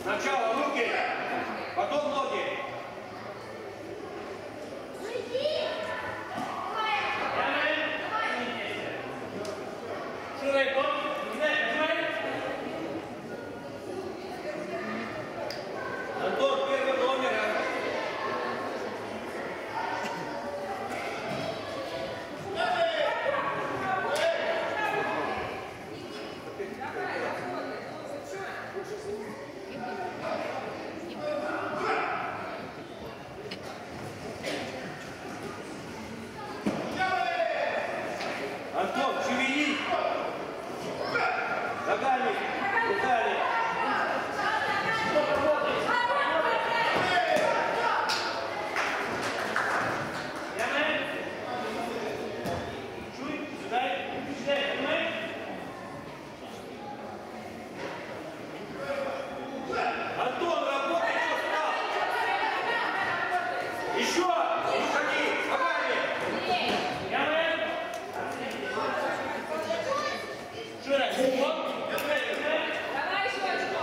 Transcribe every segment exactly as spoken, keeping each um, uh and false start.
Сначала руки, потом ноги. Антон, первый номер. Антон, шевели! Ногами, руками. Антон, работай, что стал? Еще! Уходи! Ногами! Давай еще очко.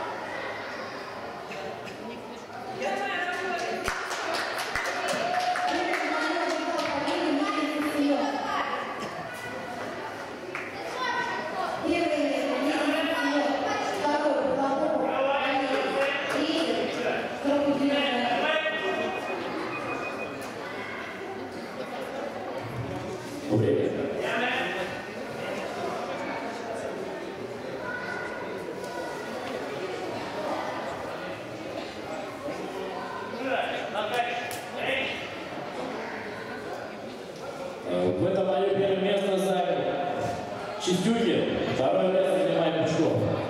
В этом мое первое место занял Чистюкин, второе место занимает Пучков.